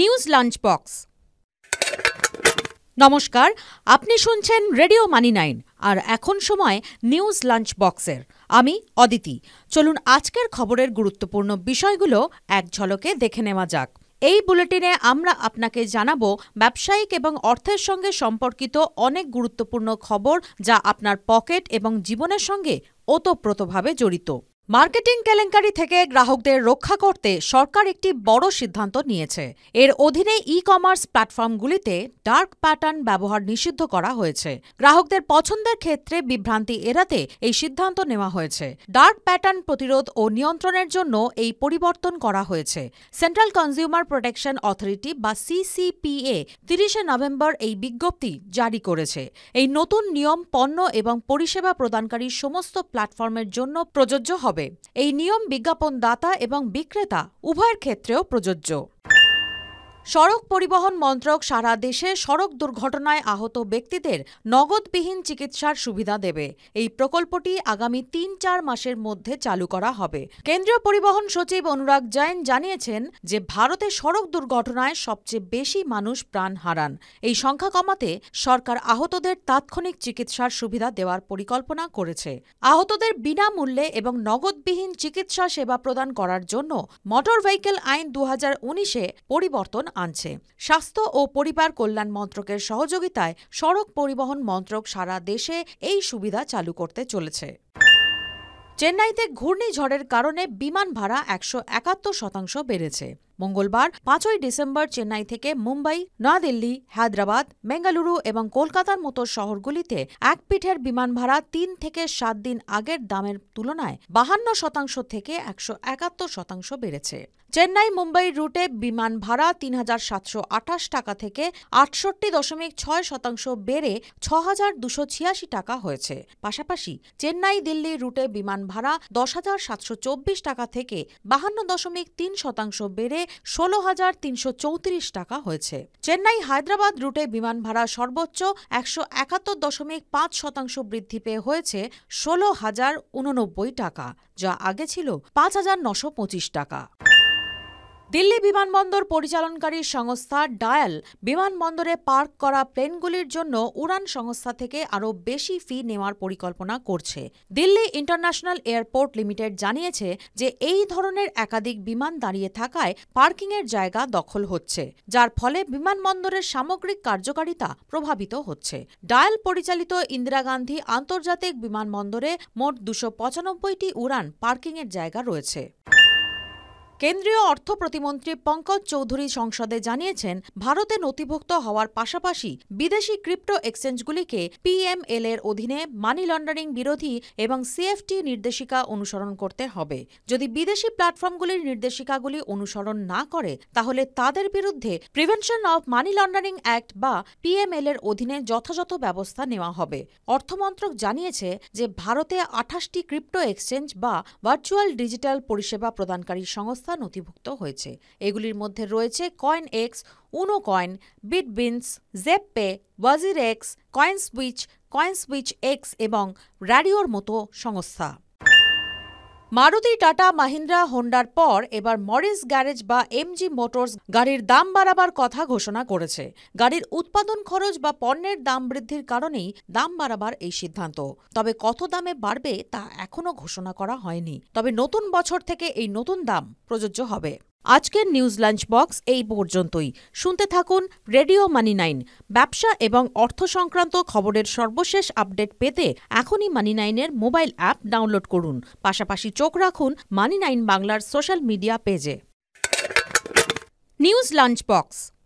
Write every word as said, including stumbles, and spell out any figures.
News lunch box. নমস্কার, আপনি শুনছেন রেডিও মানি নাইন, আর এখন সময় নিউজ লাঞ্চ বক্সের। আমি অদিতি। চলুন আজকের খবরের গুরুত্বপূর্ণ বিষয়গুলো এক ঝলকে দেখে নেওয়া যাক। এই বুলেটিনে আমরা আপনাকে জানাবো ব্যবসায়িক এবং অর্থের সঙ্গে সম্পর্কিত অনেক গুরুত্বপূর্ণ খবর, যা আপনার পকেট এবং জীবনের সঙ্গে ওতপ্রোতভাবে জড়িত। মার্কেটিং কেলেঙ্কারি থেকে গ্রাহকদের রক্ষা করতে সরকার একটি বড় সিদ্ধান্ত নিয়েছে। এর অধীনে ই কমার্স প্ল্যাটফর্মগুলিতে ডার্ক প্যাটার্ন ব্যবহার নিষিদ্ধ করা হয়েছে। গ্রাহকদের পছন্দের ক্ষেত্রে বিভ্রান্তি এড়াতে এই সিদ্ধান্ত নেওয়া হয়েছে। ডার্ক প্যাটার্ন প্রতিরোধ ও নিয়ন্ত্রণের জন্য এই পরিবর্তন করা হয়েছে। সেন্ট্রাল কনজিউমার প্রোটেকশন অথরিটি বা সিসিপিএ তিরিশে নভেম্বর এই বিজ্ঞপ্তি জারি করেছে। এই নতুন নিয়ম পণ্য এবং পরিষেবা প্রদানকারী সমস্ত প্ল্যাটফর্মের জন্য প্রযোজ্য হবে। এই নিয়ম বিজ্ঞাপনদাতা এবং বিক্রেতা উভয়ের ক্ষেত্রেও প্রযোজ্য। সড়ক পরিবহন মন্ত্রক সারা দেশে সড়ক দুর্ঘটনায় আহত ব্যক্তিদের নগদবিহীন চিকিৎসার সুবিধা দেবে। এই প্রকল্পটি আগামী তিন চার মাসের মধ্যে চালু করা হবে। কেন্দ্রীয় পরিবহন সচিব অনুরাগ জৈন জানিয়েছেন যে ভারতে সড়ক দুর্ঘটনায় সবচেয়ে বেশি মানুষ প্রাণ হারান। এই সংখ্যা কমাতে সরকার আহতদের তাৎক্ষণিক চিকিৎসার সুবিধা দেওয়ার পরিকল্পনা করেছে। আহতদের বিনামূল্যে এবং নগদবিহীন চিকিৎসা সেবা প্রদান করার জন্য মোটর ভেহিকেল আইন দু হাজার উনিশে পরিবর্তন আনছে। স্বাস্থ্য ও পরিবার কল্যাণ মন্ত্রকের সহযোগিতায় সড়ক পরিবহন মন্ত্রক সারা দেশে এই সুবিধা চালু করতে চলেছে। চেন্নাইতে ঘূর্ণিঝড়ের কারণে বিমান ভাড়া একশো একাত্তর শতাংশ বেড়েছে। মঙ্গলবার পাঁচই ডিসেম্বর চেন্নাই থেকে মুম্বাই, নয়াদিল্লি, হায়দ্রাবাদ, বেঙ্গালুরু এবং কলকাতার মতো শহরগুলিতে এক পিঠের বিমান ভাড়া তিন থেকে সাত দিন আগের দামের তুলনায় বাহান্ন শতাংশ থেকে একশো একাত্তর শতাংশ বেড়েছে। চেন্নাই মুম্বাই রুটে বিমান ভাড়া তিন হাজার সাতশো আঠাশ টাকা থেকে আটষট্টি দশমিক ছয় শতাংশ বেড়ে ছ হাজার দুশো ছিয়াশি টাকা হয়েছে। পাশাপাশি চেন্নাই দিল্লি রুটে বিমান ভাড়া দশ হাজার সাতশো চব্বিশ টাকা থেকে বাহান্ন দশমিক তিন শতাংশ বেড়ে ষোলো হাজার তিনশো চৌত্রিশ টাকা হয়েছে। চেন্নাই হায়দ্রাবাদ রুটে বিমান ভাড়া সর্বোচ্চ একশো একাত্তর দশমিক পাঁচ শতাংশ বৃদ্ধি পেয়ে হয়েছে ষোলো হাজার উননব্বই টাকা, যা আগে ছিল পাঁচ হাজার নশো পঁচিশ টাকা। দিল্লি বিমানবন্দর পরিচালনকারী সংস্থা ডায়াল বিমানবন্দরে পার্ক করা প্লেনগুলির জন্য উড়ান সংস্থা থেকে আরও বেশি ফি নেওয়ার পরিকল্পনা করছে। দিল্লি ইন্টারন্যাশনাল এয়ারপোর্ট লিমিটেড জানিয়েছে যে এই ধরনের একাধিক বিমান দাঁড়িয়ে থাকায় পার্কিংয়ের জায়গা দখল হচ্ছে, যার ফলে বিমানবন্দরের সামগ্রিক কার্যকারিতা প্রভাবিত হচ্ছে। ডায়াল পরিচালিত ইন্দিরা গান্ধী আন্তর্জাতিক বিমানবন্দরে মোট দুশো পঁচানব্বইটি উড়ান পার্কিংয়ের জায়গা রয়েছে। কেন্দ্রীয় অর্থ প্রতিমন্ত্রী পঙ্কজ চৌধুরী সংসদে জানিয়েছেন, ভারতে নথিভুক্ত হওয়ার পাশাপাশি বিদেশি ক্রিপ্টো এক্সচেঞ্জগুলিকে পিএমএল এর অধীনে মানি লন্ডারিং বিরোধী এবং সিএফটি নির্দেশিকা অনুসরণ করতে হবে। যদি বিদেশি প্ল্যাটফর্মগুলির নির্দেশিকাগুলি অনুসরণ না করে, তাহলে তাদের বিরুদ্ধে prevention of money laundering act বা পিএমএল এর অধীনে যথাযথ ব্যবস্থা নেওয়া হবে। অর্থমন্ত্রক জানিয়েছে যে ভারতে আঠাশটি ক্রিপ্টো এক্সচেঞ্জ বা ভার্চুয়াল ডিজিটাল পরিষেবা প্রদানকারী সংস্থা নথিভুক্ত হয়েছে। এগুলির মধ্যে রয়েছে coin X, Unocoin, Bitbns, ZebPay, WazirX, CoinSwitch, CoinSwitch X এবং র্যাডিওর মতো সংস্থা। মারুতি, টাটা, মাহিন্দ্রা, হোন্ডার পর এবার মরিস গ্যারেজ বা এমজি মোটরস গাড়ির দাম বাড়াবার কথা ঘোষণা করেছে। গাড়ির উৎপাদন খরচ বা পণ্যের দাম বৃদ্ধির কারণেই দাম বাড়াবার এই সিদ্ধান্ত। তবে কত দামে বাড়বে তা এখনও ঘোষণা করা হয়নি। তবে নতুন বছর থেকে এই নতুন দাম প্রযোজ্য হবে। আজকের নিউজ লাঞ্চ বক্স এই পর্যন্তই। শুনতে থাকুন রেডিও মানি নাইন। ব্যবসা এবং অর্থ সংক্রান্ত খবরের সর্বশেষ আপডেট পেতে এখনই মানি নাইনের মোবাইল অ্যাপ ডাউনলোড করুন। পাশাপাশি চোখ রাখুন মানি নাইন বাংলার সোশ্যাল মিডিয়া পেজে। News lunch box.